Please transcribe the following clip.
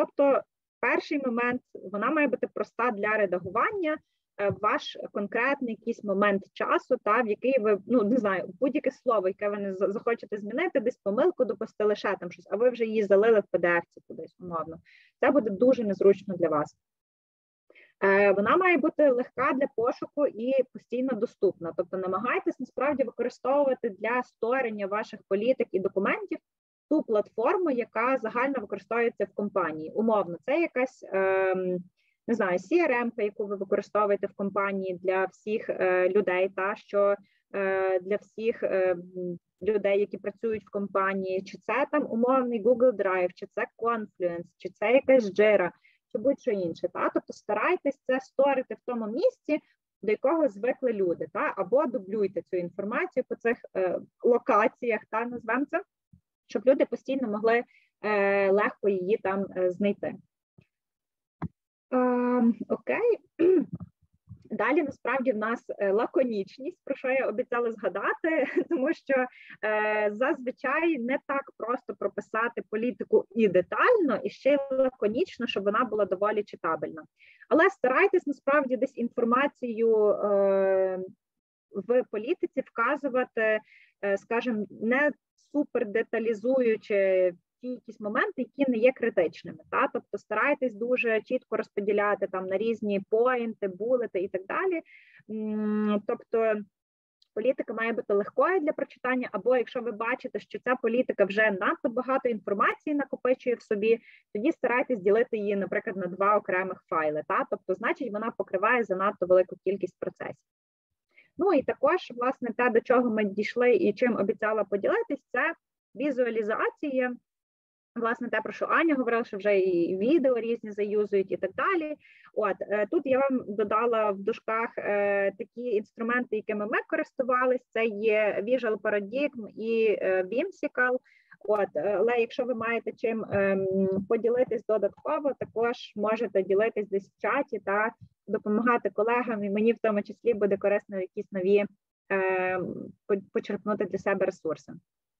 Тобто, перший момент, вона має бути проста для редагування, ваш конкретний якийсь момент часу, в який ви, не знаю, будь-яке слово, яке ви не захочете змінити, десь помилку допустили, ще там щось, а ви вже її залили в PDF-ці кудись, умовно. Це буде дуже незручно для вас. Вона має бути легка для пошуку і постійно доступна. Тобто намагайтесь насправді використовувати для створення ваших політик і документів ту платформу, яка загально використовується в компанії. Умовно, це якась, не знаю, CRM, яку ви використовуєте в компанії для всіх людей, для всіх людей, які працюють в компанії, чи це там умовний Google Drive, чи це Confluence, чи це якась Jira, чи будь-що інше. Тобто старайтесь це створити в тому місці, до якого звикли люди, або дублюйте цю інформацію по цих локаціях, назвемо це, щоб люди постійно могли легко її там знайти. Окей. Далі, насправді, в нас лаконічність, про що я обіцяла згадати, тому що зазвичай не так просто прописати політику і детально, і ще й лаконічно, щоб вона була доволі читабельна. Але старайтесь, насправді, десь інформацію в політиці вказувати, скажімо, не супер деталізуючи ті якісь моменти, які не є критичними. Тобто старайтесь дуже чітко розподіляти там на різні поінти, булети і так далі. Тобто політика має бути легкою для прочитання, або якщо ви бачите, що ця політика вже надто багато інформації накопичує в собі, тоді старайтесь ділити її, наприклад, на 2 окремих файли. Тобто, значить, вона покриває занадто велику кількість процесів. І також, власне, те, до чого ми дійшли і чим обіцяла поділитись, це візуалізація. Власне, те, про що Аня говорила, що вже і відео різні заюзують і так далі. Тут я вам додала в дужках такі інструменти, якими ми користувалися. Це є Visual Paradigm і Whimsical. Але якщо ви маєте чим поділитись додатково, також можете ділитись десь в чаті та допомагати колегам, і мені в тому числі буде корисно якісь нові почерпнути для себе ресурси.